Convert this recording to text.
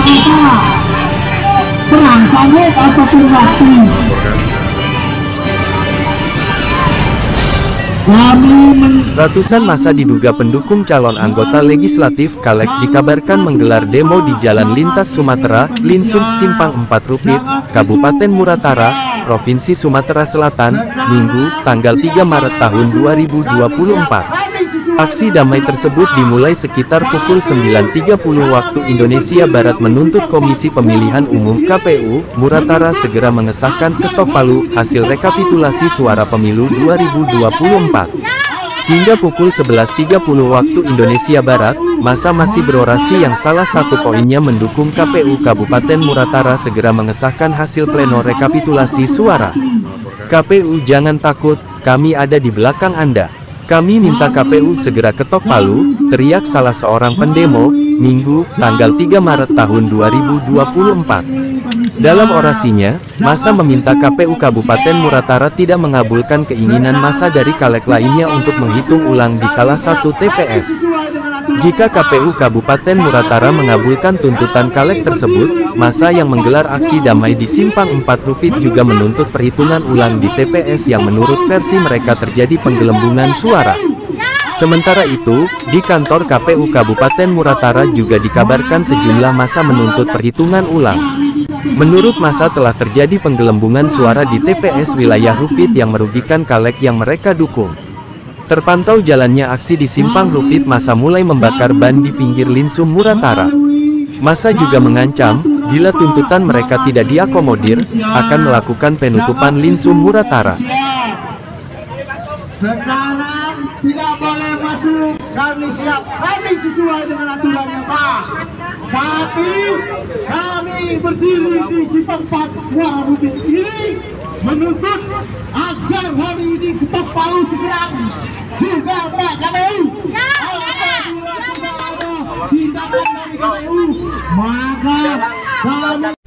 apa perang sanggup ataupun mati. Ratusan massa diduga pendukung calon anggota legislatif Caleg dikabarkan menggelar demo di Jalan Lintas Sumatera, Linsum, Simpang 4 Rupit, Kabupaten Muratara, Provinsi Sumatera Selatan, Minggu, tanggal 3 Maret tahun 2024. Aksi damai tersebut dimulai sekitar pukul 9.30 waktu Indonesia Barat menuntut Komisi Pemilihan Umum KPU Muratara segera mengesahkan ketok palu hasil rekapitulasi suara pemilu 2024. Hingga pukul 11.30 waktu Indonesia Barat, massa masih berorasi yang salah satu poinnya mendukung KPU Kabupaten Muratara segera mengesahkan hasil pleno rekapitulasi suara. KPU jangan takut, kami ada di belakang Anda. Kami minta KPU segera ketok palu, teriak salah seorang pendemo, Minggu, tanggal 3 Maret tahun 2024. Dalam orasinya, massa meminta KPU Kabupaten Muratara tidak mengabulkan keinginan massa dari caleg lainnya untuk menghitung ulang di salah satu TPS. Jika KPU Kabupaten Muratara mengabulkan tuntutan caleg tersebut, massa yang menggelar aksi damai di Simpang 4 Rupit juga menuntut perhitungan ulang di TPS yang menurut versi mereka terjadi penggelembungan suara. Sementara itu, di kantor KPU Kabupaten Muratara juga dikabarkan sejumlah massa menuntut perhitungan ulang. Menurut massa telah terjadi penggelembungan suara di TPS wilayah Rupit yang merugikan caleg yang mereka dukung. Terpantau jalannya aksi di Simpang Rupit, massa mulai membakar ban di pinggir Linsum Muratara. Massa juga mengancam, bila tuntutan mereka tidak diakomodir, akan melakukan penutupan Linsum Muratara. Sekarang tidak boleh masuk, kami siap, kami sesuai dengan aturan yang Pak. Tapi kami berdiri di Simpang 4 Muara Rupit ini menuntut agar hari ini ketok palu segera juga Pak KPU. Apabila tidak ada tindakan dari KPU, maka kami